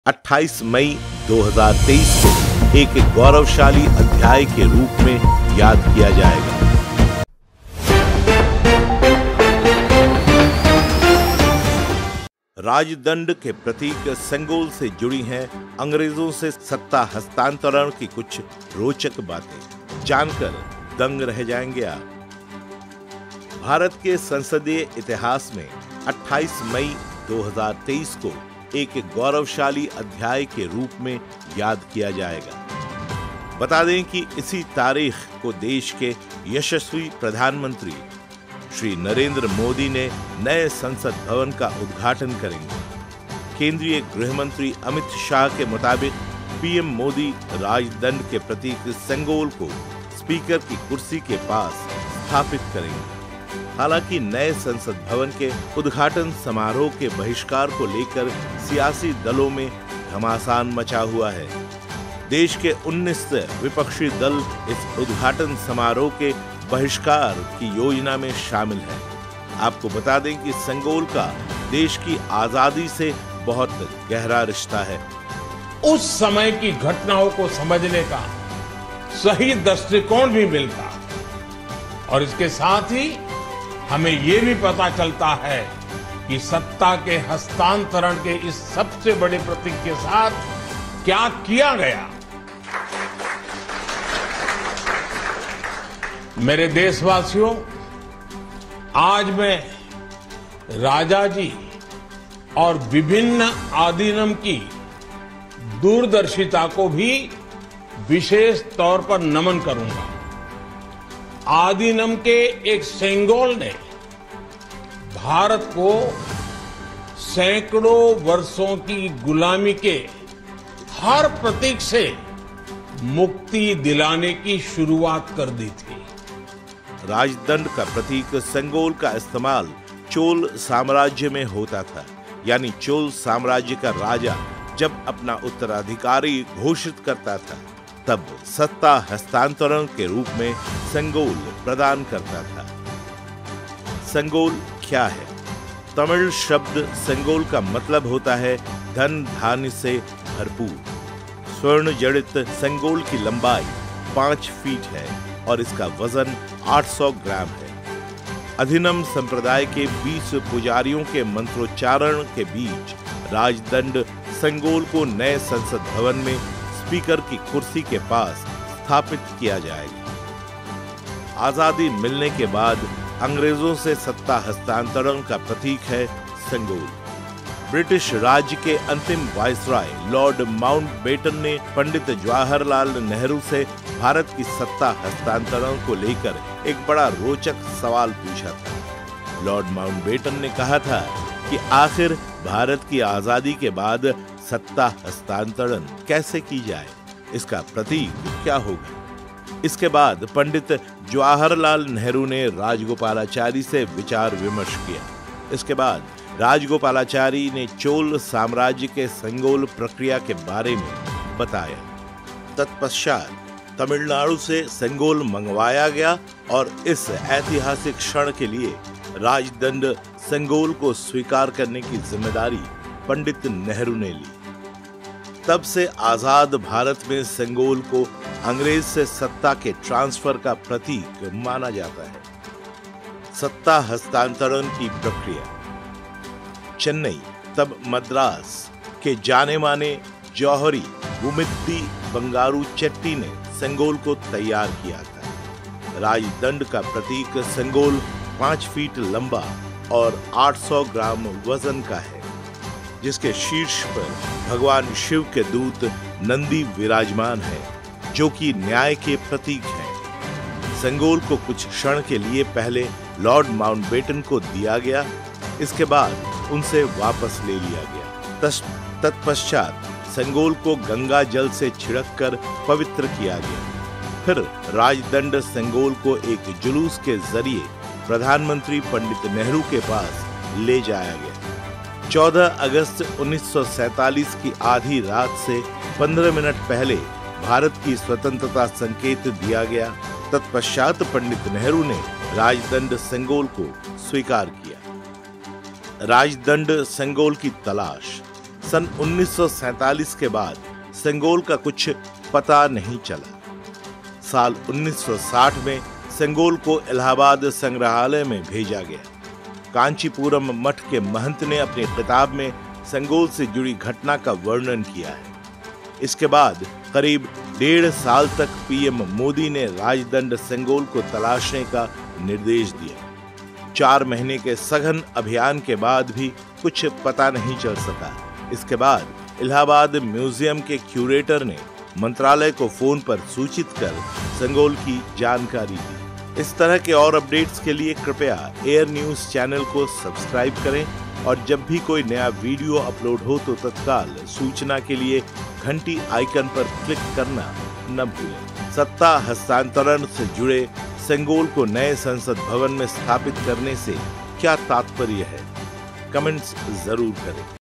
28 मई 2023 को एक गौरवशाली अध्याय के रूप में याद किया जाएगा। राजदंड के प्रतीक सेंगोल से जुड़ी हैं अंग्रेजों से सत्ता हस्तांतरण की कुछ रोचक बातें। जानकर दंग रह जाएंगे आप। भारत के संसदीय इतिहास में 28 मई 2023 को एक गौरवशाली अध्याय के रूप में याद किया जाएगा। बता दें कि इसी तारीख को देश के यशस्वी प्रधानमंत्री श्री नरेंद्र मोदी ने नए संसद भवन का उद्घाटन करेंगे। केंद्रीय गृह मंत्री अमित शाह के मुताबिक पीएम मोदी राजदंड के प्रतीक सेंगोल को स्पीकर की कुर्सी के पास स्थापित करेंगे। हालांकि नए संसद भवन के उद्घाटन समारोह के बहिष्कार को लेकर सियासी दलों में घमासान मचा हुआ है। देश के 19 विपक्षी दल इस उद्घाटन समारोह के बहिष्कार की योजना में शामिल है। आपको बता दें कि सेंगोल का देश की आजादी से बहुत गहरा रिश्ता है। उस समय की घटनाओं को समझने का सही दृष्टिकोण भी मिलता और इसके साथ ही हमें ये भी पता चलता है कि सत्ता के हस्तांतरण के इस सबसे बड़े प्रतीक के साथ क्या किया गया। मेरे देशवासियों, आज मैं राजा जी और विभिन्न अधिनियम की दूरदर्शिता को भी विशेष तौर पर नमन करूंगा। अधिनियम के एक सेंगोल ने भारत को सैकड़ों वर्षों की गुलामी के हर प्रतीक से मुक्ति दिलाने की शुरुआत कर दी थी। राजदंड का प्रतीक सेंगोल का इस्तेमाल चोल साम्राज्य में होता था। यानी चोल साम्राज्य का राजा जब अपना उत्तराधिकारी घोषित करता था तब सत्ता हस्तांतरण के रूप में सेंगोल प्रदान करता था। सेंगोल क्या है? तमिल शब्द सेंगोल का मतलब होता है धन धान्य से भरपूर। स्वर्ण जड़ित सेंगोल की लंबाई 5 फीट है और इसका वजन 800 ग्राम है। अधिनियम संप्रदाय के 20 पुजारियों के मंत्रोच्चारण के बीच राजदंड सेंगोल को नए संसद भवन में स्पीकर की कुर्सी के पास स्थापित किया जाएगा। आजादी मिलने के बाद अंग्रेजों से सत्ता हस्तांतरण का प्रतीक है सेंगोल। ब्रिटिश राज्य के अंतिम वाइसराय लॉर्ड माउंटबेटन ने पंडित जवाहरलाल नेहरू से भारत की सत्ता हस्तांतरण को लेकर एक बड़ा रोचक सवाल पूछा था। लॉर्ड माउंटबेटन ने कहा था कि आखिर भारत की आजादी के बाद सत्ता हस्तांतरण कैसे की जाए, इसका प्रतीक क्या होगा। इसके बाद पंडित जवाहरलाल नेहरू ने राजगोपालाचारी से विचार विमर्श किया। इसके बाद राजगोपालाचारी ने चोल साम्राज्य के सेंगोल प्रक्रिया के बारे में बताया। तत्पश्चात तमिलनाडु से सेंगोल मंगवाया गया और इस ऐतिहासिक क्षण के लिए राजदंड सेंगोल को स्वीकार करने की जिम्मेदारी पंडित नेहरू ने ली। तब से आजाद भारत में सेंगोल को अंग्रेज से सत्ता के ट्रांसफर का प्रतीक माना जाता है। सत्ता हस्तांतरण की प्रक्रिया। चेन्नई तब मद्रास के जाने माने जौहरी गुमित्ती बंगारू चेट्टी ने सेंगोल को तैयार किया था। राजदंड का प्रतीक सेंगोल 5 फीट लंबा और 800 ग्राम वजन का है, जिसके शीर्ष पर भगवान शिव के दूत नंदी विराजमान है, जो कि न्याय के प्रतीक है। सेंगोल को कुछ क्षण के लिए पहले लॉर्ड माउंटबेटन को दिया गया, इसके बाद उनसे वापस ले लिया गया। तत्पश्चात सेंगोल को गंगा जल से छिड़ककर पवित्र किया गया। फिर राजदंड सेंगोल को एक जुलूस के जरिए प्रधानमंत्री पंडित नेहरू के पास ले जाया गया। 14 अगस्त 1947 की आधी रात से 15 मिनट पहले भारत की स्वतंत्रता संकेत दिया गया। तत्पश्चात पंडित नेहरू ने राजदंड सेंगोल को स्वीकार किया। राजदंड सेंगोल की तलाश। सन 1947 के बाद सेंगोल का कुछ पता नहीं चला। साल 1960 में सेंगोल को इलाहाबाद संग्रहालय में भेजा गया। कांचीपुरम मठ के महंत ने अपनी किताब में सेंगोल से जुड़ी घटना का वर्णन किया है। इसके बाद करीब 1.5 साल तक पीएम मोदी ने राजदंड सेंगोल को तलाशने का निर्देश दिया। 4 महीने के सघन अभियान के बाद भी कुछ पता नहीं चल सका। इसके बाद इलाहाबाद म्यूजियम के क्यूरेटर ने मंत्रालय को फोन पर सूचित कर सेंगोल की जानकारी दी। इस तरह के और अपडेट्स के लिए कृपया एयर न्यूज चैनल को सब्सक्राइब करें और जब भी कोई नया वीडियो अपलोड हो तो तत्काल सूचना के लिए घंटी आइकन पर क्लिक करना न भूलें। सत्ता हस्तांतरण से जुड़े सेंगोल को नए संसद भवन में स्थापित करने से क्या तात्पर्य है, कमेंट्स जरूर करें।